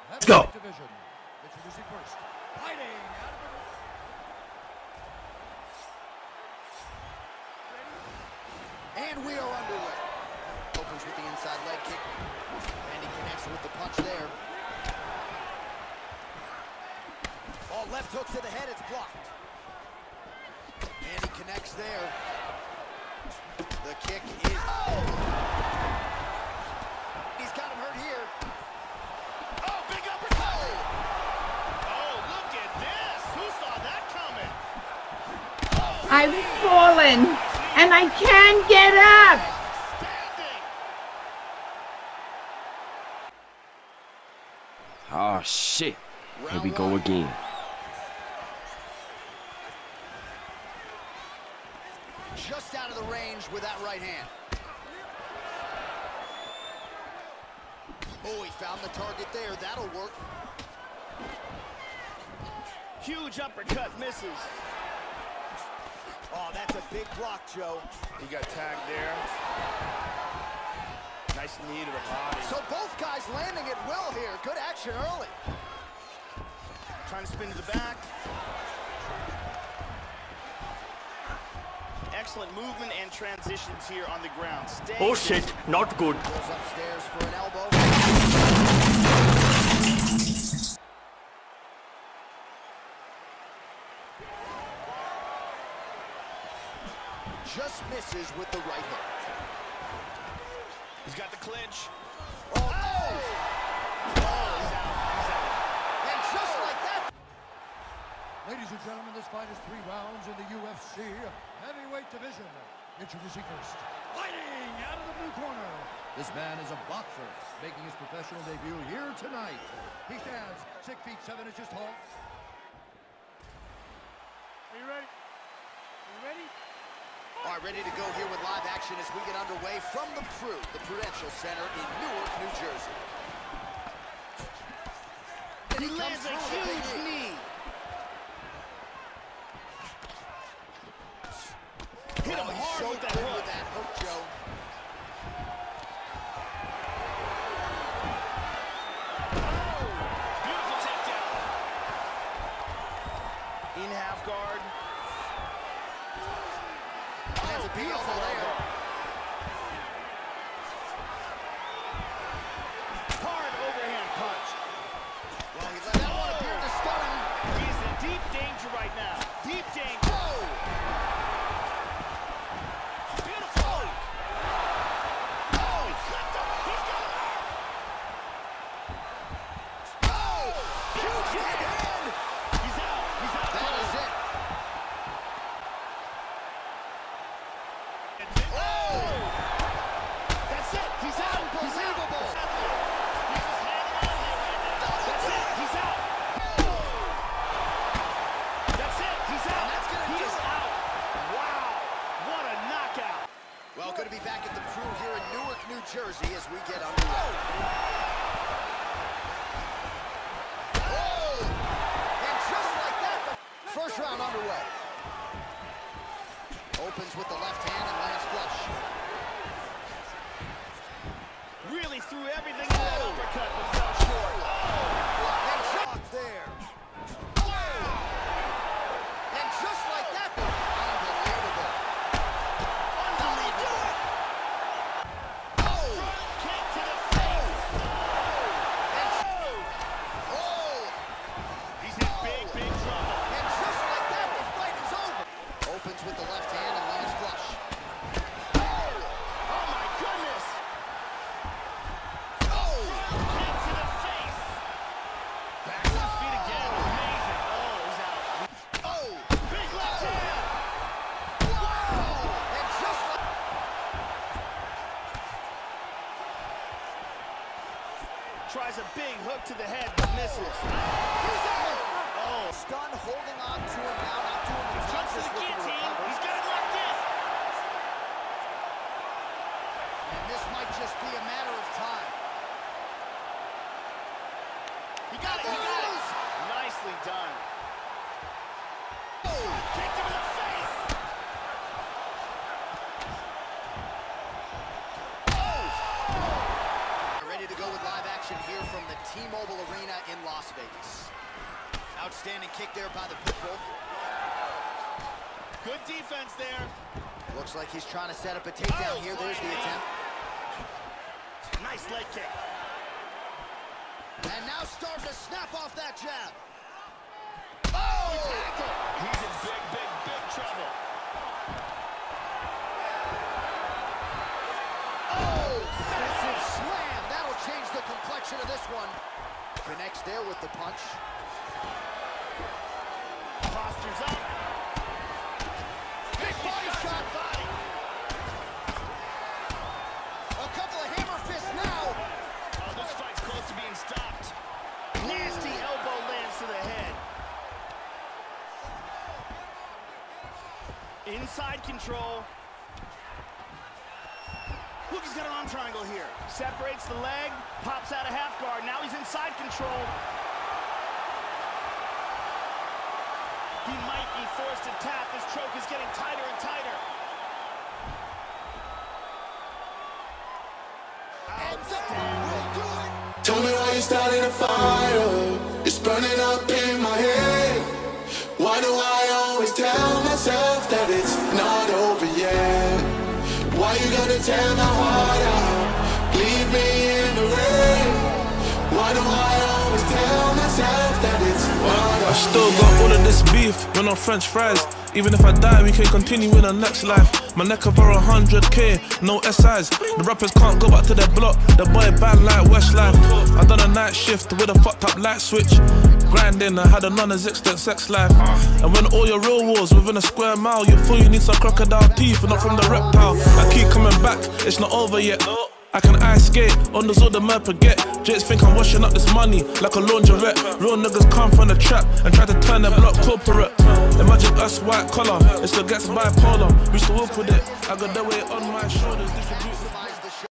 Let's go. Division. Introducing first, fighting out of the... And we are underway. Opens with the inside leg kick. And he connects with the punch there. Oh, left hook to the head, it's blocked. And he connects there. The kick is... Oh! He's got him hurt here. Oh, big uppercut! Oh, look at this! Who saw that coming? I've fallen and I can't get up. Standing! Oh, shit. Here we go again. Just out of the range with that right hand. Oh, he found the target there. That'll work. Huge uppercut misses. Oh, that's a big block, Joe. He got tagged there. Nice knee to the body. So both guys landing at will here. Good action early. Trying to spin to the back. Excellent movement and transitions here on the ground. Oh shit, not good. Goes upstairs for an elbow. Just misses with the right hand. He's got the clinch. Oh! He's out. He's out. And just like that. Ladies and gentlemen, this fight is 3 rounds in the UFC heavyweight division. Introducing first, fighting out of the blue corner. This man is a boxer, making his professional debut here tonight. He stands 6 feet 7 inches tall. Are you ready? Are you ready? All right, ready to go here with live action as we get underway from the Prudential Center in Newark, New Jersey. And He lands a huge knee. Hit him hard so with that good hook. with that hook, Joe. Beautiful takedown. In half guard. Lands a big elbow there. Hard overhand punch. Well, he let that one appear to stun him. He's in deep danger right now. Deep danger. Oh! Beautiful. Oh, he clipped him. He's got him. Oh! Huge right hand! He's out. He's out. That is it. Oh! That's it. He's out. He's out. Unbelievable. He's just hanging on here right now. That's it. He's out. That's it. He's out. And that's gonna He do is it. out. Wow. What a knockout. Well, good to be back at the Pru here in Newark, New Jersey as we get underway. Oh! And just like that, the first round underway. Opens with the left hand and lands flush. Really threw everything into that uppercut, but fell short. And shot there. And just like that, unbelievable. Unbelievable. Oh! Kick to the face. Oh! He's in big trouble. And just like that, the fight is over. Opens with the left hand and lands flush. Oh my goodness. Oh! Kick to the face. Back to his feet again. Amazing. Oh, he's out. Oh! Big left hand. Wow! And just like... Tries a big hook to the head, but misses. He's out! Oh. Stun holding on to him now, not doing the Jumps to justice the with the guillotine. recovery. He's got it locked in. And this might just be a matter of time. He got it. He got it. Nicely done. Oh! Kicked him in the face. Ready to go with live action. action here from the T-Mobile Arena in Las Vegas. Outstanding kick there by the Pitbull. Good defense there. Looks like he's trying to set up a takedown here. There's the attempt. Nice leg kick. And now starting to snap off that jab. Oh, he tagged him. He's in big trouble. Oh, massive slam. That'll change the complexion of this one. Connects there with the punch. Postures up. Big body shot. Body. A couple of hammer fists now. Oh, this fight's close to being stopped. Nasty elbow lands to the head. Inside control. Look, he's got an arm triangle here. Separates the leg, pops out of half guard. Now he's inside control. He might be forced to tap. This choke is getting tighter and tighter. Tell me why you started a fire. It's burning up in my head. Why do I always tell myself that it's not over yet? Why you gotta tear my heart out? Leave me in the rain. Why do I always tell myself that it's not over I still got all of this beef, we're not French fries. Even if I die, we can continue in the next life. My neck over 100k, no SIs. The rappers can't go back to their block. The boy bad like Westlife. I done a night shift with a fucked up light switch. Grinding, I had a non-existent sex life. And when all your real wars within a square mile, you feel you need some crocodile teeth and not from the reptile. I keep coming back, it's not over yet. I can ice skate, on the all the man forget. Jakes think I'm washing up this money like a laundrette. Real niggas come from the trap and try to turn their block corporate. Imagine us white collar, it still gets bipolar. We still walk with it, I got the weight on my shoulders.